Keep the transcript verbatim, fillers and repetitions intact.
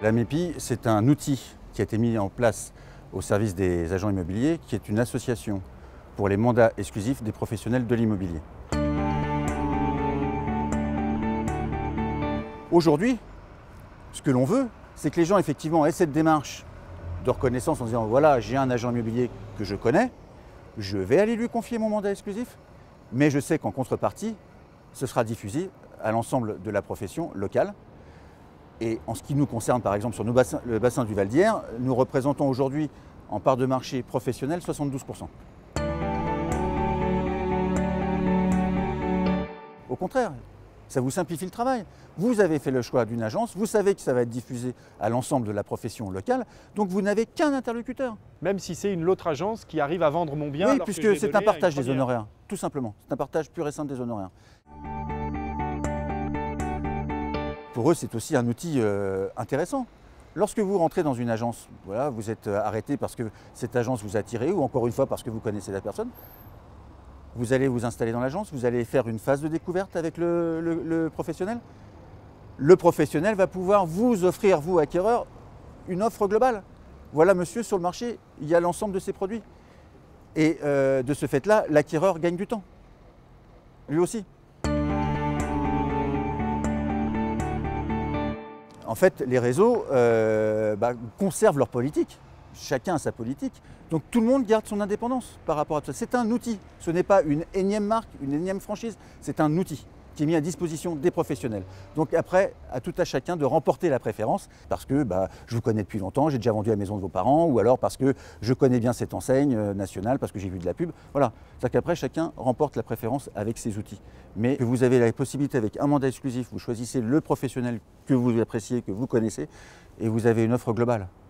La M E P I, c'est un outil qui a été mis en place au service des agents immobiliers, qui est une association pour les mandats exclusifs des professionnels de l'immobilier. Aujourd'hui, ce que l'on veut, c'est que les gens effectivement aient cette démarche de reconnaissance en disant voilà, j'ai un agent immobilier que je connais, je vais aller lui confier mon mandat exclusif, mais je sais qu'en contrepartie, ce sera diffusé à l'ensemble de la profession locale. Et en ce qui nous concerne, par exemple, sur nos bassins, le bassin du Val d'Hier, nous représentons aujourd'hui en part de marché professionnel soixante-douze pour cent. Au contraire, ça vous simplifie le travail. Vous avez fait le choix d'une agence, vous savez que ça va être diffusé à l'ensemble de la profession locale, donc vous n'avez qu'un interlocuteur. Même si c'est une autre agence qui arrive à vendre mon bien. Oui, alors que je puisque l'ai c'est donné un partage à une des première. honoraires, tout simplement. C'est un partage pur et simple des honoraires. Pour eux, c'est aussi un outil euh, intéressant. Lorsque vous rentrez dans une agence, voilà, vous êtes arrêté parce que cette agence vous a attiré ou encore une fois parce que vous connaissez la personne, vous allez vous installer dans l'agence, vous allez faire une phase de découverte avec le, le, le professionnel. Le professionnel va pouvoir vous offrir, vous acquéreur, une offre globale. Voilà monsieur, sur le marché, il y a l'ensemble de ces produits. Et euh, de ce fait-là, l'acquéreur gagne du temps. Lui aussi. En fait, les réseaux euh, bah, conservent leur politique. Chacun a sa politique. Donc tout le monde garde son indépendance par rapport à tout ça. C'est un outil. Ce n'est pas une énième marque, une énième franchise. C'est un outil qui est mis à disposition des professionnels. Donc après, à tout à chacun de remporter la préférence parce que bah, je vous connais depuis longtemps, j'ai déjà vendu la maison de vos parents, ou alors parce que je connais bien cette enseigne nationale, parce que j'ai vu de la pub. Voilà. C'est-à-dire qu'après, chacun remporte la préférence avec ses outils. Mais que vous avez la possibilité, avec un mandat exclusif, vous choisissez le professionnel que vous appréciez, que vous connaissez, et vous avez une offre globale.